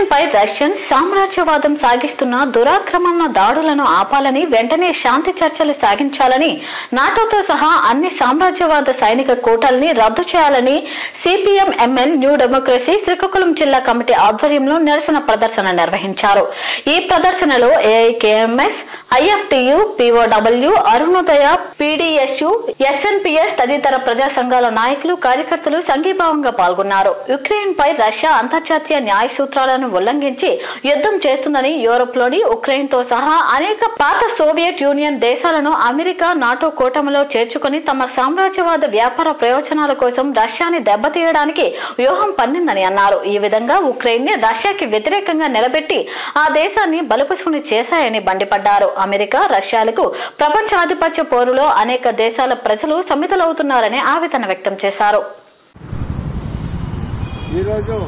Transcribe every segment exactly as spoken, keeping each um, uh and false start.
పై Russian సామ్రాజ్యవాదం సాగిస్తున్న దురాక్రమణ దాడులను ఆపాలని, వెంటనే శాంతి చర్చలు సాగించాలని, నాటోతో సహా అన్ని సామ్రాజ్యవాద సైనిక కూటల్ని రద్దు చేయాలని CPM ML new democracy Srikakulam జిల్లా కమిటీ ఆధ్వర్యంలో నిరసన ప్రదర్శన నిర్వహించారు. ఈ ప్రదర్శనలో AIKMS, IFTU, POW, Arunodaya, PDSU, SNPS తదితర ప్రజా సంఘాల నాయకులు, కార్యకర్తలు సంఘీభావంగా పాల్గొన్నారు. యుక్రెయిన్ పై రష్యా అంతర్జాతీయ న్యాయ సూత్రాలను ఉల్లంఘించి యుద్ధం చేస్తుందని, యూరోప్ లోని ఉక్రెయిన్ తో సహా అనేక పాత సోవియట్ యూనియన్ దేశాలను అమెరికా, నాటో కూటమిలో చేర్చుకుని తమ సామ్రాజ్యవాద వ్యాపార ప్రయోజనాల కోసం రష్యాని దెబ్బతీయడానికి వ్యూహం పన్నిందని అన్నారు. ఈ విధంగా ఉక్రెయిన్ ని రష్యాకి వ్యతిరేకంగా నిలబెట్టి ఆ దేశాన్ని బలిపశువుని చేశాయని మండిపడ్డారు. అమెరికా, రష్యాలకు ప్రపంచ ఆధిపత్య పోరులో అనేక దేశాల ప్రజలు సమిధలవుతున్నారని ఆవేదన వ్యక్తం చేశారు. ఈరోజు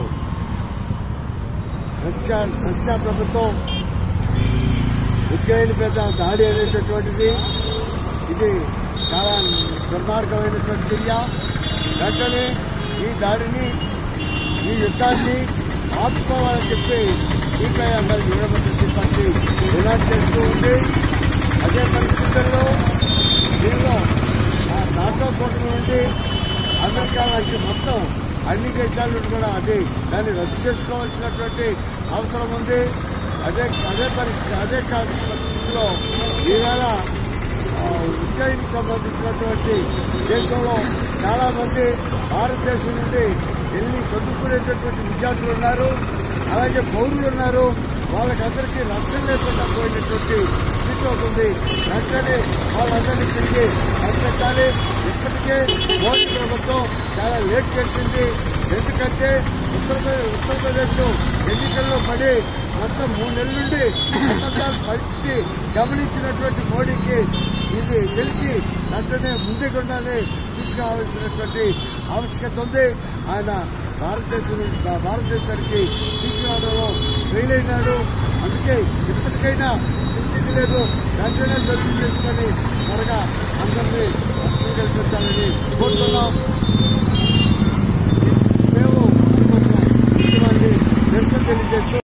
రష్యా రష్యా ప్రభుత్వం ఉక్రెయిన్ మీద దాడి అనేటటువంటిది ఇది చాలా దుర్మార్గమైనటువంటి చర్య. వెంటనే ఈ దాడిని, ఈ యుద్ధాన్ని ఆపుకోవాలని చెప్పి CPI ML new democracy party demand చేస్తూ ఉంది. అదే పరిస్థితుల్లో దీనిలో నాటో కూటమి నుండి అమెరికా లాంటి మొత్తం అన్ని దేశాల నుండి కూడా అది దాన్ని రద్దు చేసుకోవాల్సినటువంటి అవసరం ఉంది. అదే అదే పరిస్థితి అదే పరిస్థితిలో ఈవేళ ఉక్రెయిన్ సంబంధించినటువంటి దేశంలో చాలా మంది భారతదేశం నుండి వెళ్ళి చదువుకునేటటువంటి విద్యార్థులు ఉన్నారు, అలాగే పౌరులు ఉన్నారు. వాళ్ళకందరికీ రక్షణ లేకుండా పోయినటువంటి స్థితి అవుతుంది. వెంటనే వాళ్ళందరినీ తిరిగి పంపించాలి. ఇప్పటికే మోడీ ప్రభుత్వం చాలా లేట్ చేసింది. ఎందుకంటే ఉత్తరప్రదేశ్ ఉత్తరప్రదేశ్ ఎన్నికల్లో పడి మొత్తం మూడు నెలల నుండి మొత్తం పరిస్థితి గమనించినటువంటి మోడీకి ఇది తెలిసి వెంటనే ముందుకుండానే తీసుకురావాల్సినటువంటి ఆవశ్యకత ఉంది. ఆయన భారతదేశం భారతదేశానికి తీసుకురావడంలో ఫెయిల్ అయినాడు. అందుకే ఇప్పటికైనా పిలిచింది లేదు, వెంటనే జడ్జి చేసుకొని త్వరగా అందరినీ రక్షణ కల్పించాలని కోరుతున్నాం. మేము నిరసన తెలియజేస్తూ